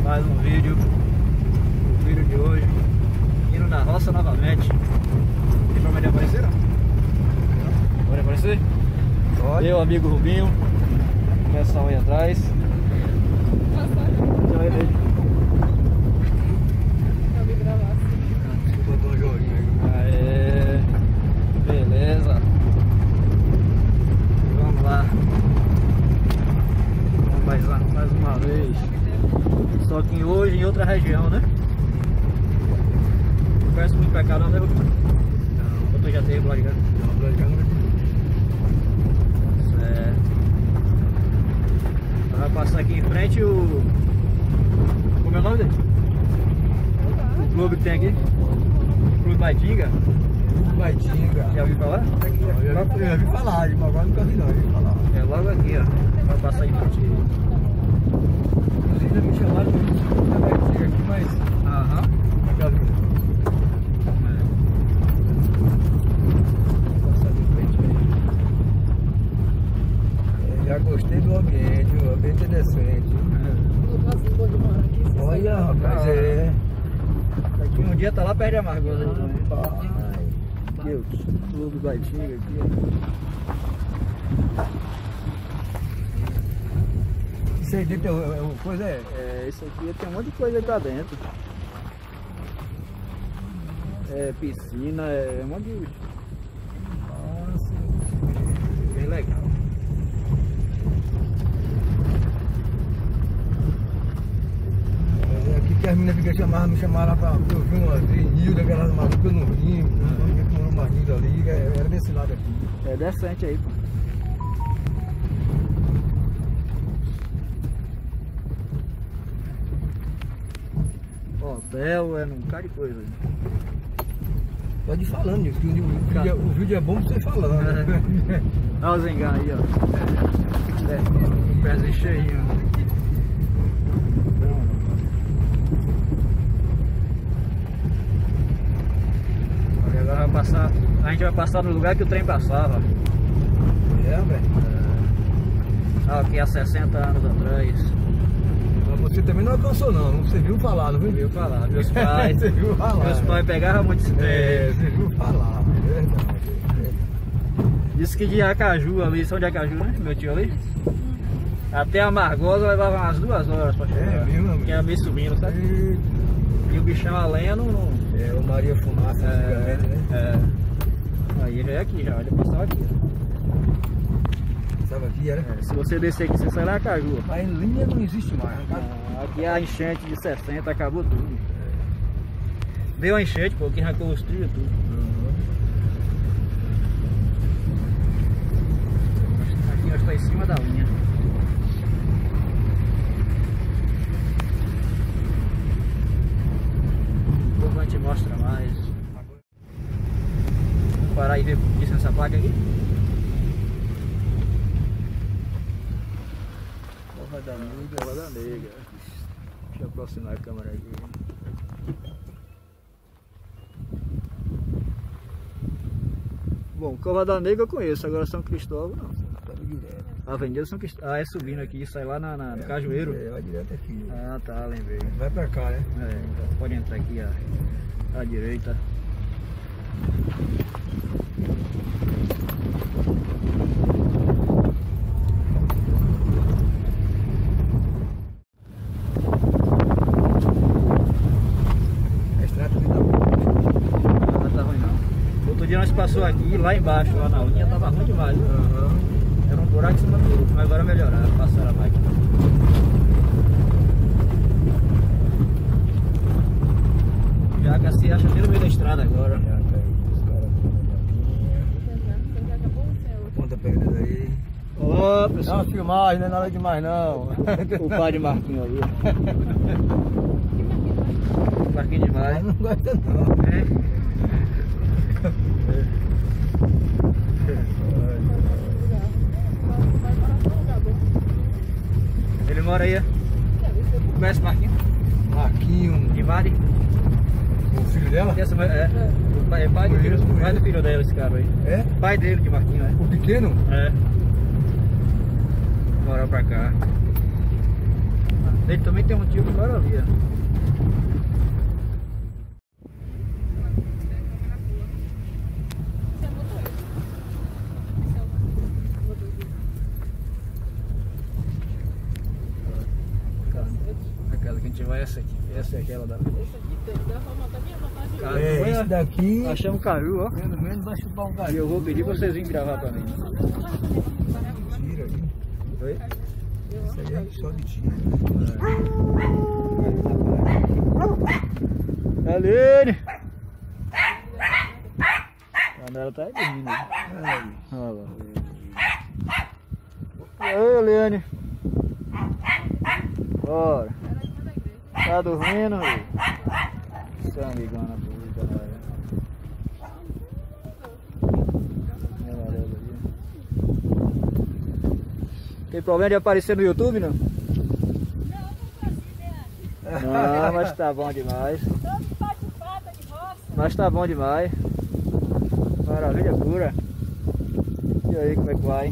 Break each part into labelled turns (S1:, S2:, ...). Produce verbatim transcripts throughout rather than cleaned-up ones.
S1: mais um vídeo. O vídeo de hoje, indo na roça novamente. Tem problema de aparecer, não? Pode aparecer? Pode. Meu amigo Rubinho, começar aí atrás. Já vai ver.
S2: Eu vim gravar assim.
S1: Você botou um joguinho aí. Aê, beleza. Vamos lá. Vamos mais, mais uma vez. Só que hoje em outra região, né? Não conhece muito pra cá não, né? Não. Ou tu já teve Blagando? Não, Blagando. Certo. Vai passar aqui em frente o... Como é o nome dele? O clube que tem aqui? Clube Baitinga?
S3: Clube Baitinga.
S1: Já ouviu falar?
S3: Aqui, eu já vi, eu já vi falar, mas agora nunca vi não, eu vi falar.
S1: É logo aqui, ó. Vai passar em frente.
S3: Inclusive me chamaram de Clube Baitinga aqui, mas...
S1: Aham.
S3: Nunca vi. Passar de frente aí. Já gostei do ambiente, o ambiente é decente. Olha, rapaz, é.
S1: Daqui um dia tá lá perto de Amargosa.
S3: Pai,
S1: Deus, Clube Baitinga aqui, ó.
S3: Isso aí dentro é uma coisa, é?
S1: É, isso aqui tem um monte de coisa aí pra dentro. É piscina, é um monte de...
S3: Nossa,
S1: Bem legal.
S3: é aqui que as meninas ficam chamando, me chamaram lá pra eu ver uma vinil daquelas malucas no Rio, que morou uma rinha ali, era desse lado aqui.
S1: É decente aí, pô. Hotel, é num cara de coisa.
S3: Pode ir falando, que o, o, vídeo, o vídeo é bom pra você falando.
S1: É. Olha o Zengá aí, ó. É, o pezinho cheinho. Olha, agora vai passar. A gente vai passar no lugar que o trem passava.
S3: É, velho.
S1: É. Aqui há sessenta anos atrás.
S3: Mas você também não alcançou não, você viu falar, não viu?
S1: Viu falar, meus pais.
S3: Você viu falar.
S1: Meus pais pegavam muito esse trem.
S3: É, você viu falar, verdade.
S1: Disse que de Acaju ali, são de Acaju, né? Meu tio ali. Até Amargosa levava umas duas horas pra chegar.
S3: É mesmo, amigo?
S1: Que era meio subindo, sabe? E, e o bichão a lenha não... não...
S3: É, o Maria Fumaça,
S1: É,
S3: antigamente, né?
S1: é. Aí já é aqui, já, já passava aqui.
S3: Sabe aqui, era?
S1: É, se você descer aqui, você sai lá em Acaju.
S3: A linha não existe mais.
S1: Ah, aqui a enchente de sessenta acabou tudo. Veio a enchente, pô, que arrancou os trios e tudo.
S3: Uhum.
S1: Aqui nós estamos em cima da linha. Depois a gente mostra mais. Vamos parar e ver o que diz nessa placa aqui. Cova da Negra, Cova da Negra. Deixa eu aproximar a câmera aqui. Bom, Cova da Negra eu conheço, agora São Cristóvão não. A Avenida São Cristóvão. Ah, é subindo aqui, sai lá na, na, no
S3: é,
S1: Cajueiro.
S3: É, vai direto aqui.
S1: Ah, tá, lembrei.
S3: Vai pra cá, né?
S1: É, então pode entrar aqui à, à direita.
S3: A estrada também tá boa.
S1: Não tá ruim não. Outro dia nós passou aqui, lá embaixo, lá na linha, tava ruim demais. Viu?
S3: Uhum.
S1: Era um buraco em cima do outro, mas agora melhoraram, passaram a máquina. Jaca se acha bem no meio da estrada agora.
S3: Já tá aí, os caras com a conta perdida aí.
S1: Ó,
S3: Não,
S1: pessoal.
S3: filmagem, não é nada demais não.
S1: O pai de Marquinhos ali. Marquinhos demais.
S3: Não gosta não.
S1: É. Ele mora aí, conhece Marquinhos?
S3: Marquinhos.
S1: De Mari?
S3: O filho dela?
S1: Essa, é, o pai, é pai, do filho, pai do filho dela, esse cara aí.
S3: É?
S1: Pai dele, de Marquinhos, é.
S3: O pequeno?
S1: É. Morar pra cá. Ele também tem um tio que mora ali, ó. Aquela que a gente vai, essa aqui. Essa é aquela da.
S2: Esse aqui tem da forma da minha vontade.
S3: É, esse daqui.
S1: Achamos caju, ó.
S3: Pelo menos vai chupar um
S1: E
S3: caju.
S1: eu vou pedir pra vocês virem gravar pra mim.
S3: Tira aí.
S1: Oi?
S3: Isso aí é só de tiro.
S1: Aline! A Nela tá aí dormindo. Aí. Olha lá. E aí, Aline? Bora. Tá dormindo? Seu amigona pública, olha. Tem problema de aparecer no YouTube, não? Não, mas tá bom demais. Mas tá bom demais. Maravilha pura. E aí, como é que vai?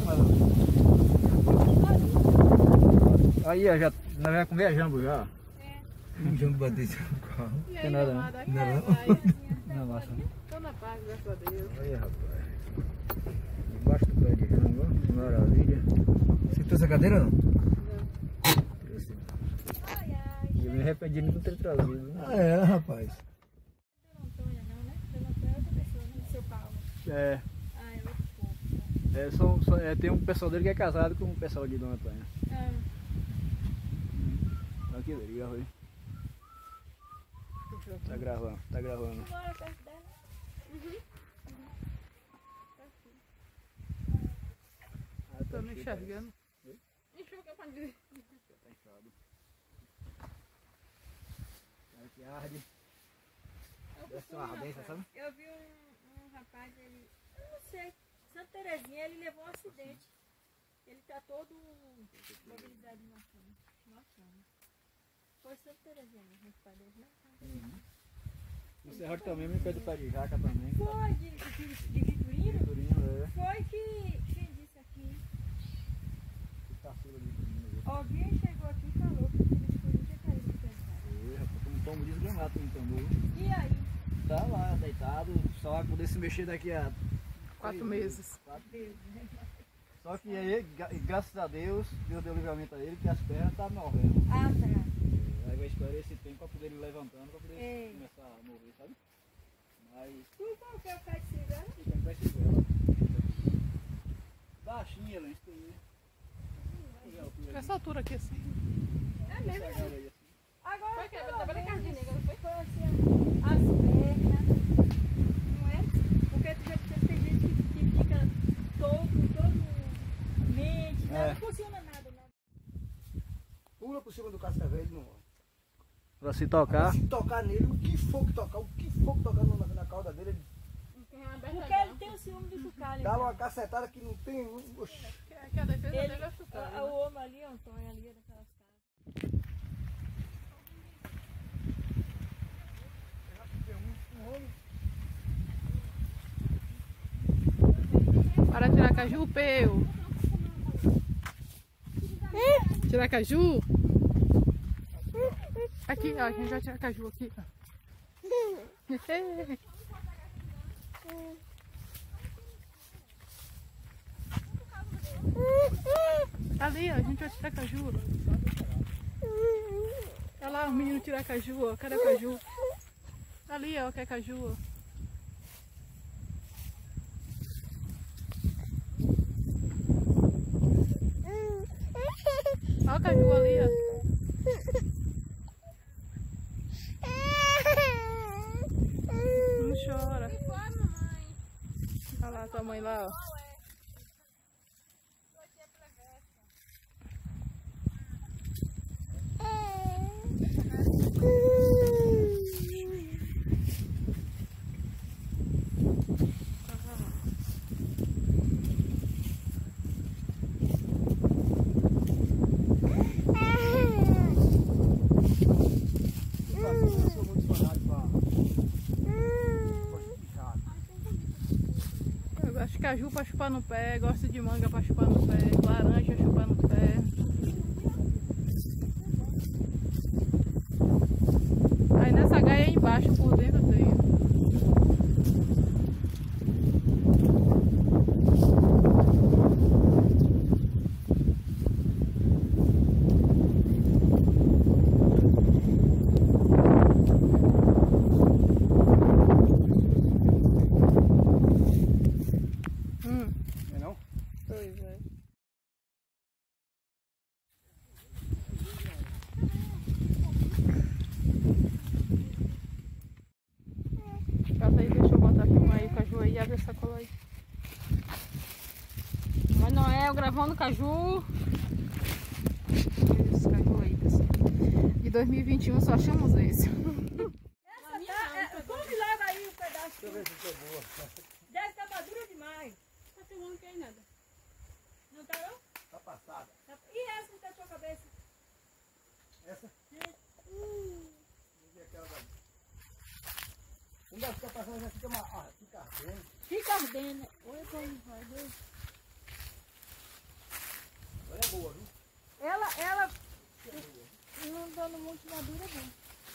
S1: Aí, ó, já, nós já com viajamos já.
S3: Um jambo bater esse carro.
S2: E
S1: Tem
S2: aí,
S1: nada,
S2: amada?
S3: não.
S2: Como é que
S3: Não.
S2: vai?
S1: Não, massa.
S2: Tô na paz, graças a Deus.
S1: Aí, rapaz. Embaixo do pé de jambo, ó. Que maravilha.
S3: Você trouxe a cadeira ou não?
S1: Trouxe. Eu me arrependi de não ter trazido.
S3: Ah, é, rapaz.
S2: Antônia não, né? Dona Antônia é outra pessoa, né? Seu Paulo.
S1: É,
S2: Ah, é outro povo.
S1: é, são, são- é, tem um pessoal dele que é casado com um pessoal de Dona Antônia.
S2: Ah,
S1: Olha que legal, foi. Tá gravando, tá gravando.
S2: tu mora perto dela? Uhum.
S1: Ah,
S2: Tô me
S1: aqui,
S2: enxergando. Enxerga pra dizer.
S1: tá inchado. Olha que arde.
S2: Eu
S1: Deve ser uma
S2: costumo,
S1: ardência,
S2: rapaz.
S1: sabe?
S2: Eu vi um, um rapaz, ele, eu não sei, Santa Terezinha, ele levou um acidente. Ele tá todo mobilizado na cama. Nossa, foi Santa Terezinha, mesmo, os pais dele, né?
S1: O Serrote também me pede pé de jaca também.
S2: Foi de, de, de Vitorino?
S1: Vitorino, é.
S2: Foi que, quem disse aqui?
S1: Que caçula de Vitorino.
S2: Alguém chegou aqui e falou que o Vitorino tinha caído do pesado.
S1: Ih, rapaz, como um pombo desgramado no tambor.
S2: E aí?
S1: Tá lá, deitado, só vai poder se mexer daqui a...
S2: Quatro
S1: três
S2: meses.
S1: Quatro meses. Só que aí, gra- graças a Deus, Deus deu livramento a ele, que as pernas tá morrendo.
S2: Ah, tá.
S1: Aí vai esperar esse tempo pra poder ir levantando, pra poder
S2: Ei.
S1: começar a mover, sabe? Mas
S2: Tu qual que é o pé de cigano?
S1: tem que vai ser ela. Baixinha, ela, isso aí. Olha a altura ali.
S2: Essa altura aqui assim. É mesmo?
S1: Essa galera aí, assim.
S2: Agora foi que tava na carne negra, não foi? Foi assim, as pernas, não é? Porque tu já tem gente que, que fica todo, todo mente,
S1: É.
S2: não funciona nada, não.
S3: Pula por cima do cascavel, ele não morre.
S1: Pra se tocar.
S3: Se tocar nele, o que for que tocar, o que for que tocar na, na cauda dele, ele
S2: Porque ele tem o ciúme de chucar,
S3: dá uma cacetada que não tem. Oxi.
S2: Que a defesa dele é chucar. O homem ali, Antônio, ali, daquelas casas. Para tirar caju, peu. Tirar caju. Aqui, ó, a gente vai tirar caju aqui. Ali, ó, a gente vai tirar caju. Olha lá o menino tirar caju, ó. Cadê o caju? Ali, ó, que é caju, ó. Olha o caju ali, ó. Não chora. Olha lá tua mãe lá, ó.
S3: Eu sou muito fanático pra.
S2: Eu gosto de caju pra chupar no pé, gosto de manga pra chupar no pé, laranja chupar no pé.
S4: embaixo, por dentro tem. Hum.
S3: É não?
S4: Pois é. Cata aí, deixa eu botar aqui um aí, o caju aí, abre essa cola aí. Mas Noel gravando o caju. Esse caju aí, pessoal. De dois mil e vinte e um só achamos esse.
S2: Essa tá, é, como que leva aí um pedaço?
S3: Deixa eu ver se ficou boa.
S2: Deve estar madura demais.
S4: Tá filmando que aí nada.
S2: Não tá não?
S3: Tá passada.
S2: Tá- E essa que tá na tua cabeça?
S3: Essa?
S2: Hum.
S3: E aquela dali. Quando ela fica passando, já fica, uma, ah, fica ardendo.
S2: Fica ardendo. Olha como vai, Deus.
S3: Ela é boa, viu?
S2: Ela, ela, não dando muito madura, não.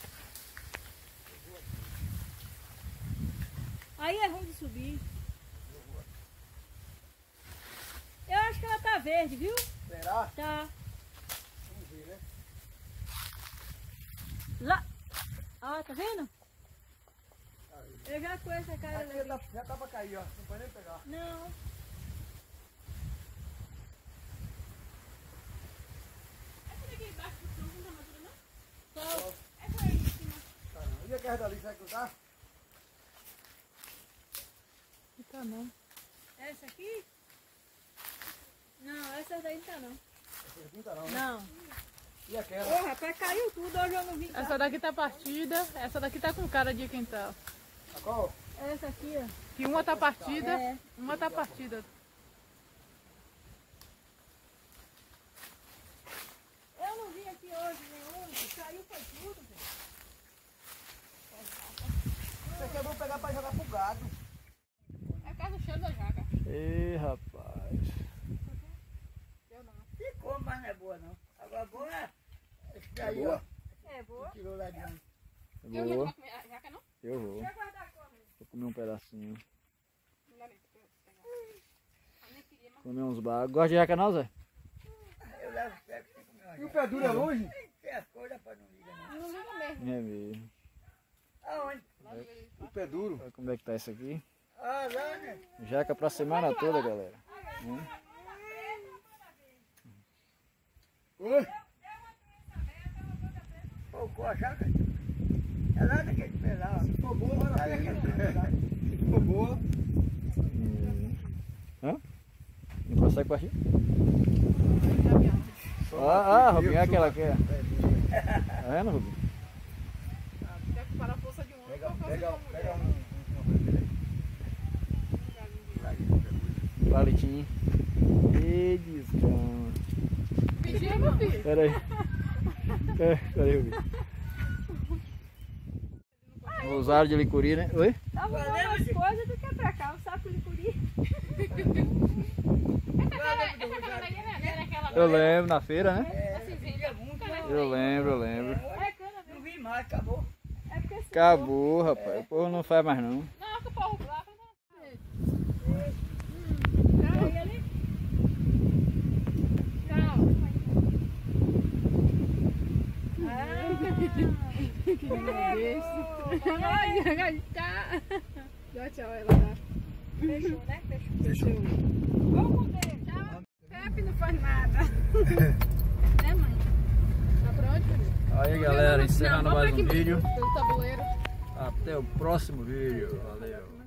S2: Aí é ruim de subir. Eu acho que ela tá verde, viu?
S3: Será?
S2: Tá.
S3: Vamos ver, né?
S2: Lá. Ah, tá vendo? Eu já conheço a cara
S3: Aqui
S2: dela.
S3: já, já tá pra cair, ó. Não pode nem pegar.
S2: Não.
S4: Essa daqui embaixo do tronco não tá madura, não?
S2: Qual?
S4: Essa aí em cima.
S3: Tá, não. E aquela dali, vai cruzar?
S4: Não tá não.
S2: Essa aqui? Não, essa daí não tá não.
S3: Essa aqui não tá não, né?
S2: Não.
S3: E aquela?
S2: Ô, rapaz, caiu tudo, hoje eu não vi.
S4: Essa daqui tá partida, essa daqui tá com cara de quem tá.
S3: A qual?
S2: Essa aqui, ó.
S4: Que uma tá partida,
S2: É.
S4: uma tá partida.
S2: Eu não vi aqui hoje nenhum, caiu foi tudo, velho.
S3: Isso aqui é bom pegar pra jogar pro gado.
S4: É por causa do cheiro da jaca.
S1: Ih, rapaz.
S4: Eu não.
S5: Ficou, mas não é boa não. Agora boa é esse
S3: É
S5: daí,
S3: boa?
S2: É boa.
S5: ó. Tirou lá de onde.
S4: Eu já não
S1: Vou,
S4: vou comer a jaca, não?
S1: eu vou.
S2: Deixa eu guardar como.
S1: Vou comer um pedacinho.
S4: Não dá nem pra eu pegar. Eu nem queria, mas...
S1: Comer uns bagos. Gosta de jaca não, Zé?
S5: Eu levo o pé que tem que comer uma
S3: E o
S5: jaca.
S3: pé duro é longe?
S5: Tem as coisas pra não ligar não.
S4: Não liga mesmo.
S1: É mesmo.
S5: Aonde?
S3: O pé duro.
S1: Olha como é que tá isso aqui.
S5: Ah, lá, né?
S1: Jaca pra semana toda, galera. Hum.
S3: Oi?
S5: Pouco a jaca. É lá daquele pé lá, ó.
S3: Ficou boa,
S5: Lá
S3: vai
S5: daquele pé lá.
S3: Ficou boa.
S1: Hum. Hã? Não consegue partir? Ah, ah, Rubinho, é aquela que é. Tá vendo, Rubinho?
S4: Quer comparar a força de um homem com a força de
S3: Pega,
S4: uma
S3: pega
S4: mulher.
S3: um, um, um,
S1: Palitinho. E descama.
S4: Vigia, meu filho.
S1: Pera aí. É, pera aí, Rubinho. Rosário de licuri, né? Oi?
S2: Tá arrumando as coisas do que pra cá, o saco de curi.
S4: Essa cara daí era aquela...
S1: Eu lembro, na feira, né?
S5: É, fica muito.
S1: Eu lembro, eu lembro.
S2: É cana
S5: Não
S2: mesmo.
S5: vi mais, acabou.
S2: É porque se
S1: Acabou, rapaz. O povo não faz mais não.
S4: Não, que o povo bravo, né?
S2: cai ali. Calma.
S4: Ai, tá. Dá tchau, ela dá.
S2: Fechou, né? Fechou.
S3: Fechou.
S2: Vamos com Deus.
S4: Tchau. Pepe não faz nada. Né, mãe? Tá pronto, filho?
S1: Aí, galera, encerrando
S4: Não,
S1: mais
S4: vamos
S1: um
S4: aqui
S1: vídeo.
S4: pelo tabuleiro.
S1: Até o próximo vídeo. Valeu.